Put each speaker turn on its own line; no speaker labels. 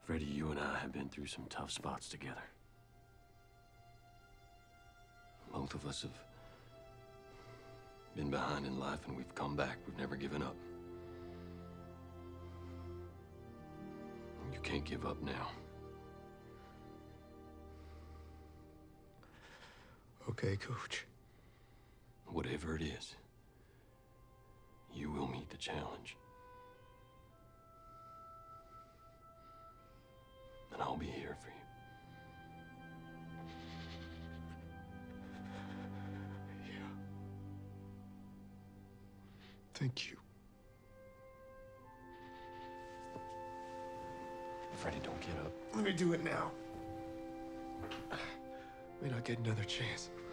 Freddie, you and I have been through some tough spots together. Both of us have been behind in life, and we've come back. We've never given up. You can't give up now.
Okay, Coach.
Whatever it is, you will meet the challenge. And I'll be here for you.
Yeah. Thank you.
Freddie, don't get up.
Let me do it now. May not get another chance.